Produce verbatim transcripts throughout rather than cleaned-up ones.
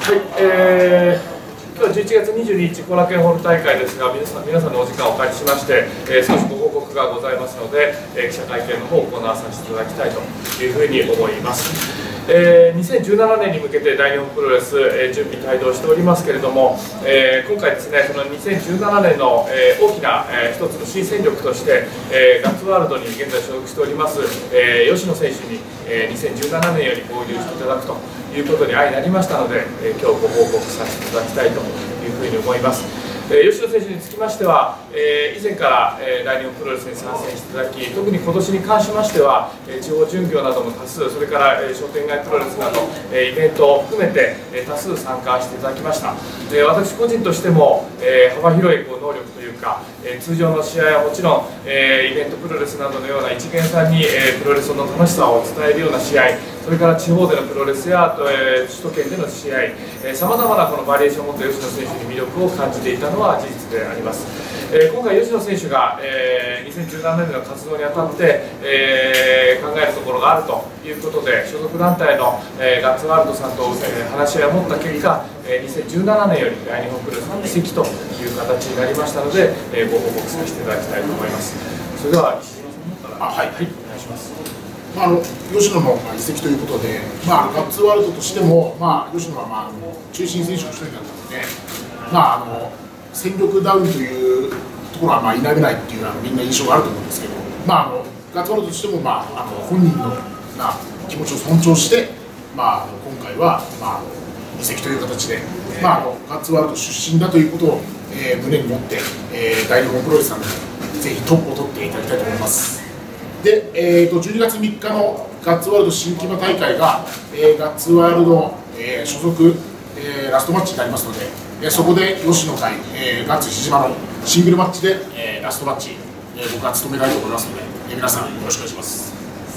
はい、えー、今日はじゅういちがつにじゅうににち後楽園ホール大会ですが、皆さん皆さんのお時間をお借りしまして、えー、少しご報告がございますので、えー、記者会見の方を行わさせていただきたいというふうに思います。えー、にせんじゅうななねんに向けて大日本プロレス、えー、準備帯同しておりますけれども、えー、今回ですね、そのにせんじゅうななねんの、えー、大きな、えー、一つの新戦力として、えー、ガッツワールドに現在所属しております、えー、吉野選手に、えー、にせんじゅうななねんより合流していただくということに相なりましたので、えー、今日ご報告させていただきたいというふうに思います。えー、吉野選手につきましては、えー、以前から、えー、大日本プロレスに参戦していただき、特に今年に関しましては、えー、地方巡業なども多数、それから、えー、商店街プロレスなど、えー、イベントを含めて、えー、多数参加していただきました。えー、私個人としても、えー、幅広いこう能力というか、えー、通常の試合はもちろん、えー、イベントプロレスなどのような一元さんに、えー、プロレスの楽しさを伝えるような試合、それから地方でのプロレスや、えー、首都圏での試合、さまざまなこのバリエーションを持った吉野選手に魅力を感じていたのは事実であります。えー、今回、吉野選手が、えー、にせんじゅうななねんの活動にあたって、えー、考えるところがあるということで、所属団体の、えー、ガッツワールドさんと、えー、話し合いを持った結果、えー、にせんじゅうななねんより大日本プロレスの移籍という形になりましたので、えー、ご報告させていただきたいと思います。それでは石島さんから、はい、はい、お願いします。 まあ、あの吉野の移籍ということで、まあ、ガッツワールドとしても、まあ、吉野は、まあ、中心選手の一人だったので、まあ、あの戦力ダウンというところは、まあ、否めないっていうのはみんな印象があると思うんですけど、まあ、あのガッツワールドとしても、まあ、あの本人のな気持ちを尊重して、まあ、今回は、まあ、移籍という形で、まあ、あのガッツワールド出身だということを、えー、胸に持って、えー、大日本プロレスさんにぜひトップを取っていただきたいと思います。で、えー、とじゅうにがつみっかのガッツワールド新木場大会が、えー、ガッツワールド、えー、所属、えー、ラストマッチになりますので、えー、そこで吉野対、えー、ガッツ木島のシングルマッチで、えー、ラストマッチ、えー、僕は務めたいと思いますので、えー、皆さんよろしくお願いします。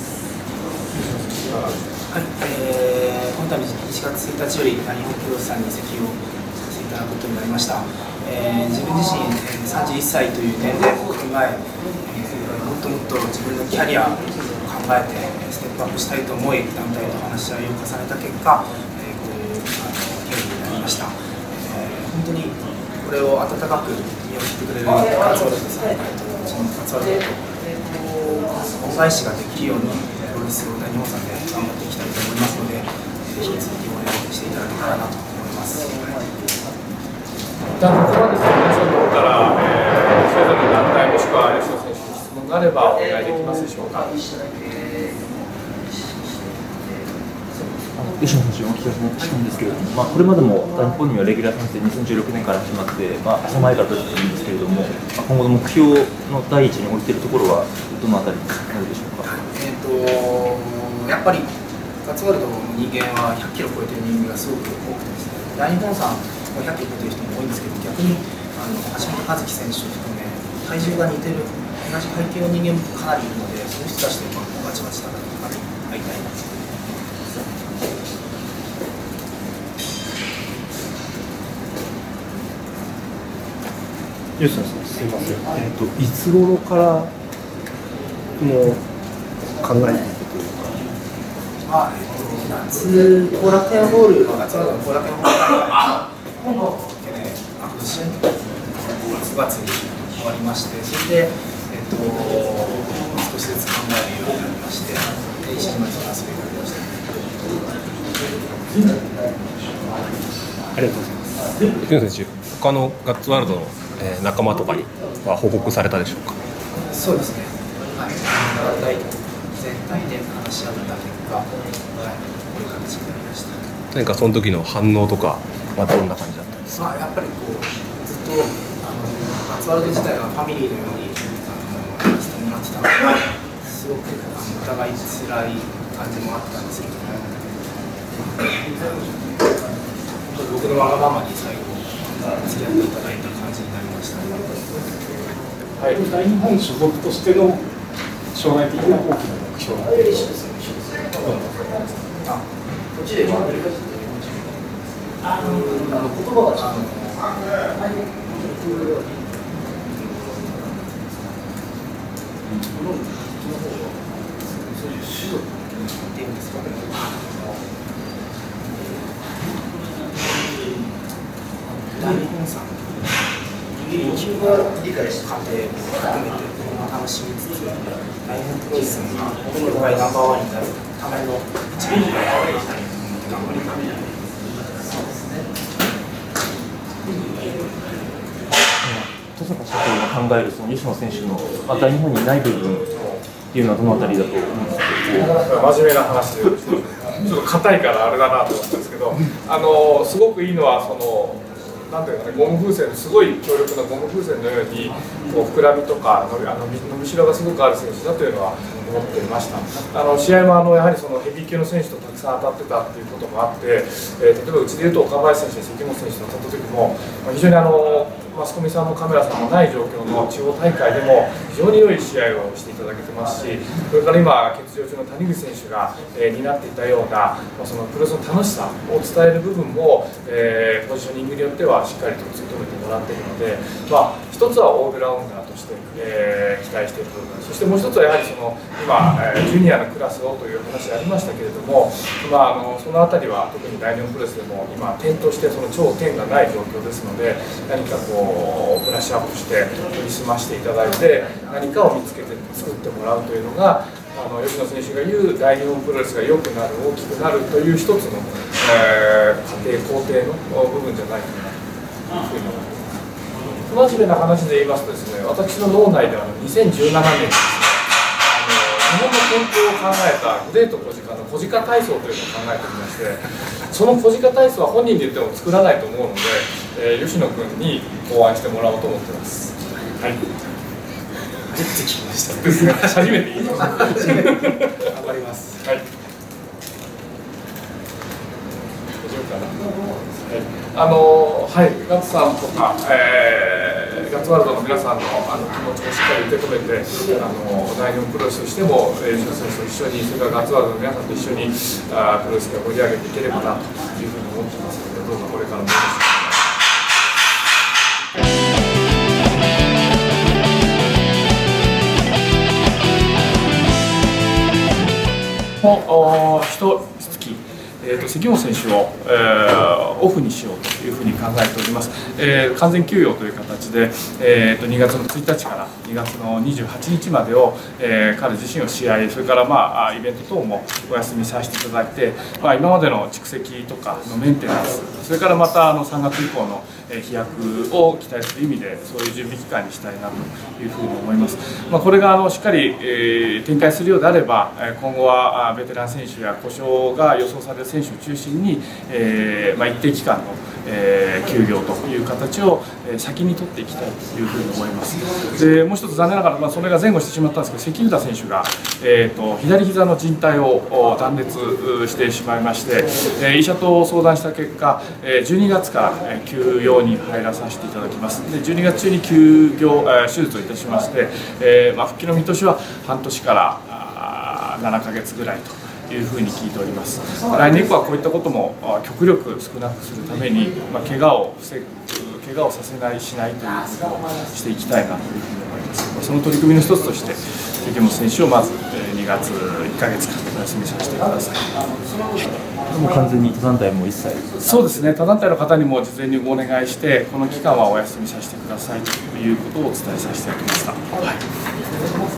はい、えー、この度いちがつついたちより大日本プロレスさんに移籍をさせていただくことになりました。えー、自分自身、えー、さんじゅういっさいという年齢を踏まえ、もっともっと自分のキャリアを考えてステップアップしたいと思い、団体と話し合いを重ねた結果、えー、こういう経緯になりました。えー、本当にこれを温かく見送ってくれるガッツワールドさん、うちのガッツワールドと恩返しができるようにプロレスを大日本さんで頑張っていきたいと思いますので、引き続き応援していただけたらなと思います。 一旦ここまで皆さんの方から、えー、それぞれの団体もしくは吉野選手に質問があればお願いできますでしょうか。 吉野選手、お聞きしたいんですけれども、まあ、これまでも日本にはレギュラー参戦にせんじゅうろくねんから始まって、まあ、その前からとっていいんですけれども、まあ、今後の目標の第一に置いているところはどのあたりになるでしょうか。 えー、とやっぱりガッツワールドの人間はひゃっキロ超えてる人間がすごく多くてですね、大日本さんひゃっキロ超えてる人も多いんですけど、逆にあの橋本和樹選手を含め体重が似てる同じ階級の人間もかなりいるので、その人たちとバチバチ戦って会いたいなと。 吉野さん、すみません。えっ、ー、といつ頃からもう考えていくというか。 あ、えっ、ー、と夏後楽園ホール、夏の後楽園ホール大会のでね、今年ごがつに終わりまして、それでえっ、ー、と少しずつ考えるようになりまして、石島と遊びになりました。 ありがとうございます。 吉野選手、他のガッツワールドのえー、仲間とかには報告されたでしょうか。 そうですね、はい、団体全体で話し合った結果、はい、こういう形になりました。 何かその時の反応とかはどんな感じだったんですか。 まあ、やっぱりこうずっとあのガッツワールド自体がファミリーのようにあのしてもらってたので、すごくあのお互い辛い感じもあったんですけども、本当に僕のわがままに最後付き合っていただいた感じになりました。 はい、大日本所属としての将来的な大きな目標はあ、こっちであの言葉があのそういう指導っていうんですかね。 大日本さん野球の過程も含めて楽しみつつ、大日本プロレスが世界ナンバーワンになるためのチームで頑張りたい。 登坂社長が考えるその吉野選手の、まあ、大日本にない部分っていうのはどのあたりだと思うんですか。 真面目な話で、ちょっと硬いからあれだなと思ったんですけど、あのすごくいいのはその。なんていうかね、ゴム風船、すごい強力なゴム風船のようにこう膨らみとか伸びあの伸びしろがすごくある選手だというのは思っていました。あの試合もあのやはりそのヘビー級の選手とたくさん当たってたっていうこともあって、えー、例えばうちでいうと岡林選手、関本選手と当たった時も、まあ、非常にあのマスコミさんもカメラさんもない状況の地方大会でも非常に良い試合をしていただけてますし、それから今、欠場中の谷口選手が、えー、担っていたような、まあ、そのプロレスの楽しさを伝える部分も、えー、ポジショニングによってはしっかりと突き止めてもらっているので、まあ、一つはオールラウンダーとして、えー、期待している部分、そしてもう一つはやはりその今、えー、ジュニアのクラスをという話ありましたけれども、まあ、あのそのあたりは特に大日本プロレスでも今、点としてその頂点がない状況ですので、何かこうブラッシュアップして研ぎ澄ましていただいて、何かを見つけて作ってもらうというのが、あの吉野選手が言う大日本プロレスが良くなる、大きくなるという一つの、えー、過程、工程の部分じゃないかなというふうに思います。真面目な話で言いますとですね、私の脳内ではにせんじゅうななねんにですね、あの日本の健康を考えたグレート小鹿の小鹿体操というのを考えておりまして、その小鹿体操は本人で言っても作らないと思うので、えー、吉野君に考案してもらおうと思ってます。はい。 初めて聞きました。 ですね。初めて言いました。頑張ります。 はい。大丈夫かな。はい。あのはい、ガッツさんとか、えー、ガッツワールドの皆さんのあの気持ちもしっかり受け止めて、あの大日本プロレスとしても、吉野選手と一緒に、それからガッツワールドの皆さんと一緒にあプロレスを盛り上げていければなというふうに思ってますので、どうぞこれからもよろしくお願いします。もう一月、えー、と関本選手を、えー、オフにしようというふうに考えております。えー、完全休養という形で、えー、とにがつのついたちからにがつのにじゅうはちにちまでを、えー、彼自身を試合、それから、まあ、イベント等もお休みさせていただいて、まあ、今までの蓄積とかのメンテナンス、それからまたあのさんがつ以降の飛躍を期待する意味で、そういう準備期間にしたいなというふうに思います。まあ、これがあのしっかり、えー、展開するようであれば、今後はベテラン選手や故障が予想される選手を中心に、えーまあ、一定期間の、えー、休業という形を先に取っていきたいというふうに思います。でもう一つ残念ながら、まあ、それが前後してしまったんですけど、関浦選手が、えー、と左膝の靭帯を断裂してしまいまして、えー、医者と相談した結果、じゅうにがつから休養に入らさせていただきます。でじゅうにがつ中に休業、えー、手術をいたしまして、えーまあ、復帰の見通しは半年からななかげつぐらいというふうに聞いております。来年以降はこういったことも極力少なくするために、まあ、怪我を防ぐ、怪我をさせないしないということをしていきたいなというふうに思います。その取り組みの一つとして関本選手をまずにがついっかげつかんお休みさせてください。 もう完全に他団体も一切そうですね、他団体の方にも事前にお願いして、この期間はお休みさせてくださいということをお伝えさせていただきました。はい。